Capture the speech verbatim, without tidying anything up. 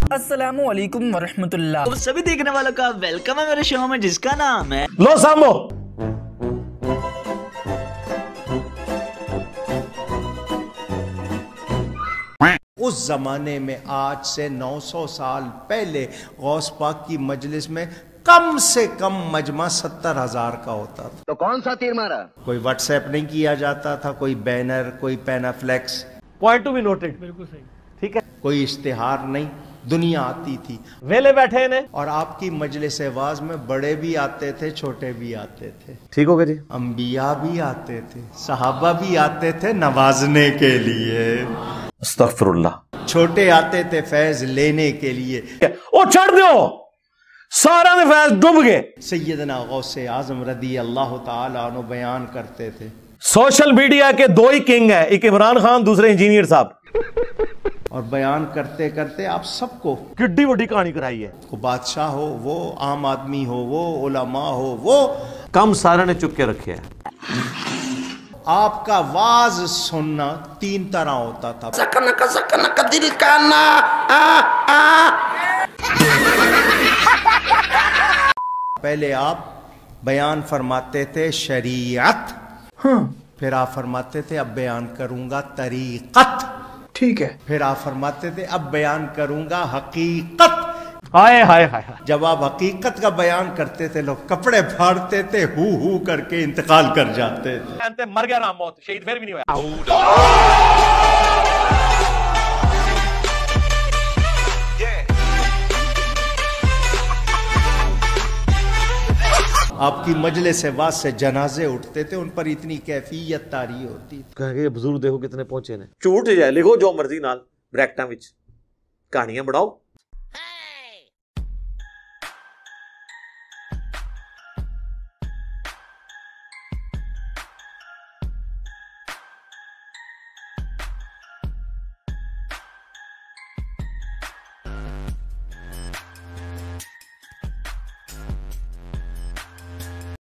अस्सलामु अलैकुम वरहमतुल्लाह। तो सभी देखने वालों का वेलकम है मेरे शो में जिसका नाम है लो सामो। उस जमाने में आज से नौ सौ साल पहले गौस पाक की मजलिस में कम से कम मजमा सत्तर हजार का होता था। तो कौन सा तीर मारा? कोई व्हाट्सएप नहीं किया जाता था, कोई बैनर, कोई panaflex. Point to be noted. बिल्कुल सही, ठीक है। कोई इश्तिहार नहीं, दुनिया आती थी, वेले बैठे ने। और आपकी मजलिस वाज में बड़े भी आते थे, छोटे भी आते थे। ठीक हो गया जी। अंबिया भी आते थे, सहाबा भी आते थे नवाजने के लिए। अस्तगफिरुल्लाह। छोटे आते थे फैज लेने के लिए। ओ चढ़ दो, सारा ने फैज डूब गए। सैयदना गौसे आजम रदी अल्लाह ताला अन्हु बयान करते थे, सोशल मीडिया के दो ही किंग हैं, एक इमरान खान, दूसरे इंजीनियर साहब। और बयान करते करते आप सबको किड्डी बड़ी कहानी कराई है। को बादशाह हो वो, आम आदमी हो वो, उलमा हो वो, कम सारे ने चुप के रखे है। आपका वाज सुनना तीन तरह होता था। सकन का सकन का दिल का ना आ, आ। पहले आप बयान फरमाते थे शरीयत, हाँ फिर आप फरमाते थे अब बयान करूंगा तरीकत, ठीक है। फिर आप फरमाते थे अब बयान करूंगा हकीकत। हाय हाय हाय। जब आप हकीकत का बयान करते थे लोग कपड़े फाड़ते थे, हु हु करके इंतकाल कर जाते थे। मर गया राम, मौत शहीद फिर भी नहीं हुआ। आपकी मजलिस वाज से जनाजे उठते थे, उन पर इतनी कैफियत तारी होती थी। कहेंगे बुजुर्ग देखो कितने पहुंचे ने। झूठ जाए लिखो जो मर्जी नाल ब्रैकेटां विच, कहानियां बढ़ाओ।